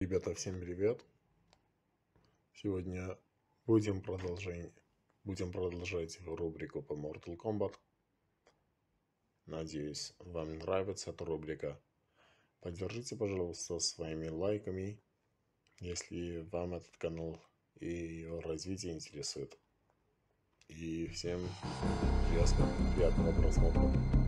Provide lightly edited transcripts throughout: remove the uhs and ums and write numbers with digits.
Ребята, всем привет! Сегодня будем продолжать рубрику по Mortal Kombat. Надеюсь, вам нравится эта рубрика. Поддержите, пожалуйста, своими лайками, если вам этот канал и его развитие интересует. И всем приятного просмотра.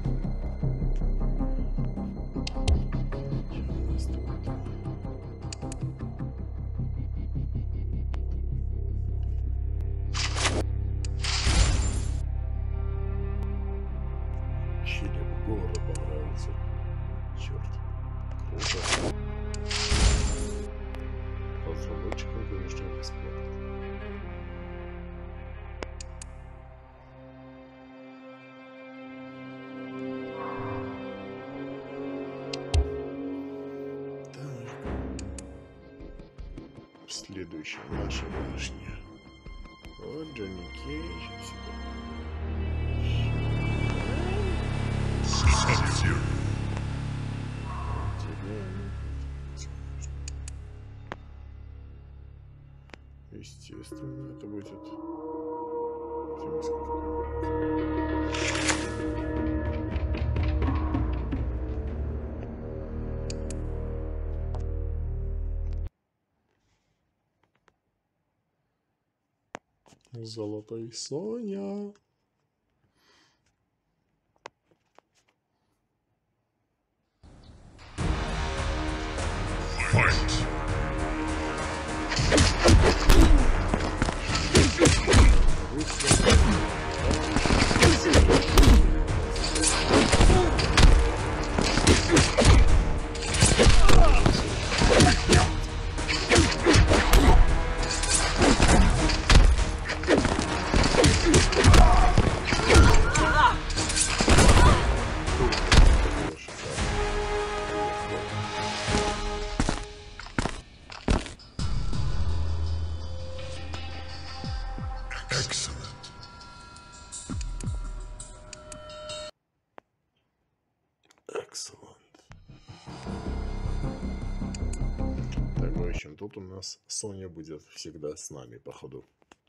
Череп города понравился. Черт. Круто. Разработчикам, конечно, респект. Следующая наша башня. Вот Джонни Кейдж сюда. Естественно, это будет Золотой Соня. Так, в общем, тут у нас Соня будет всегда с нами, походу.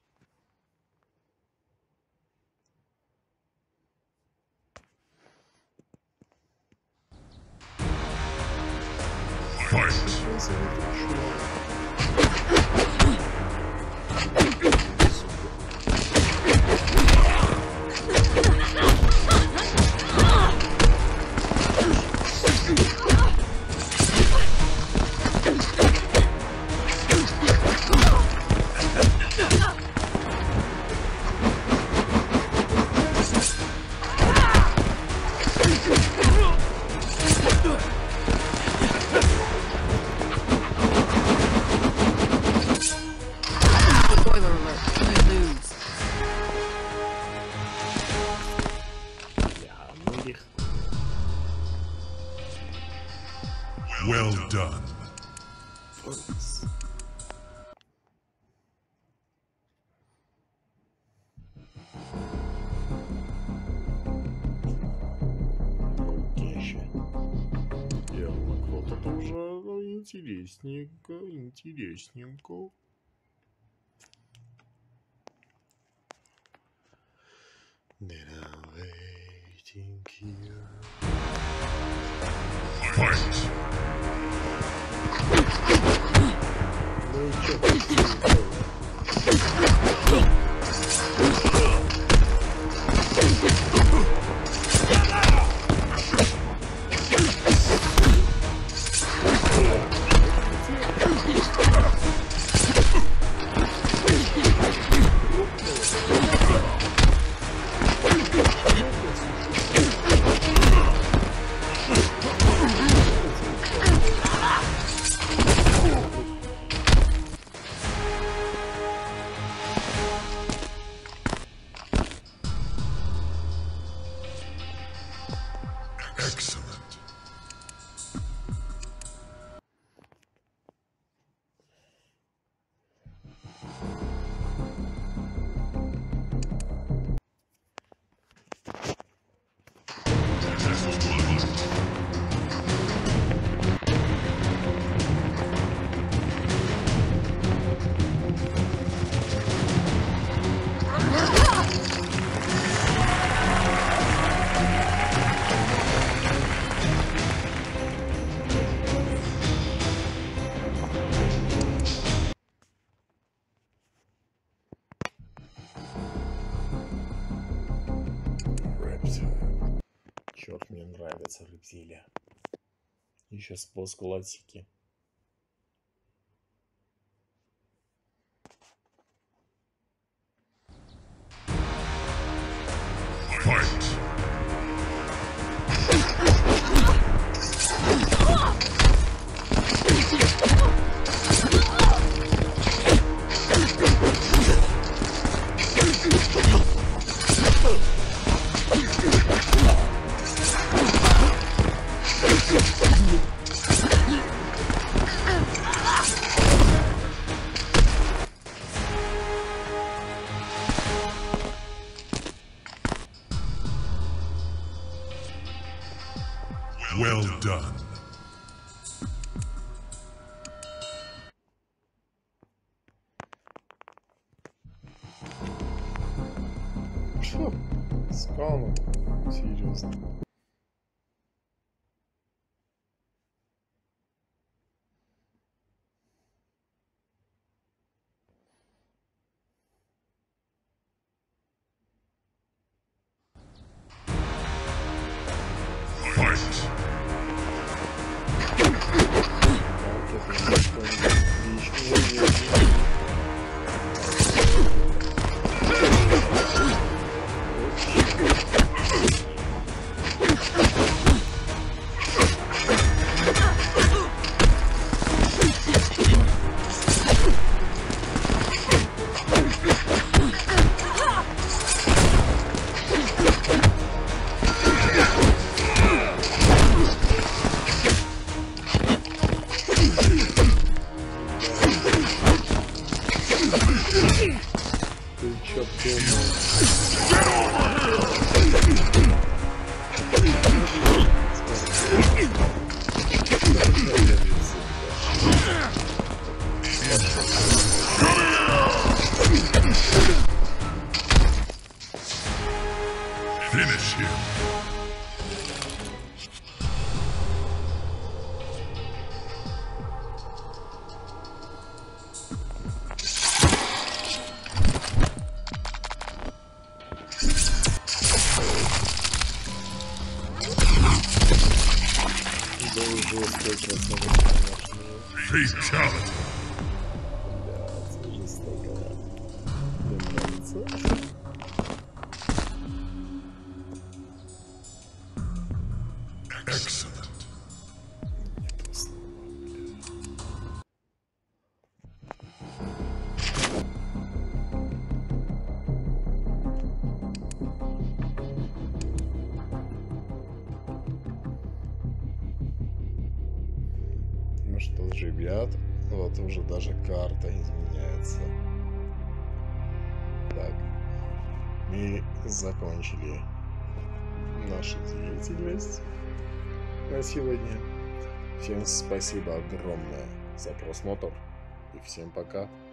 Well done. Вот это уже интересненько. Then I'm waiting here. Fight! как мне нравится рептилия. Еще спуск классики. Well done. Что? Скала. Серьезно. Fight. Ты чё думаешь? Finish him. Да уже столько раз надо, конечно. Fatality. Блядь, уже столько раз. Мне нравится. Excellent. Мне просто, блядь. Ну что ж, ребят, вот уже даже карта изменяется. Так, мы закончили нашу деятельность на сегодня. Всем спасибо огромное за просмотр и всем пока.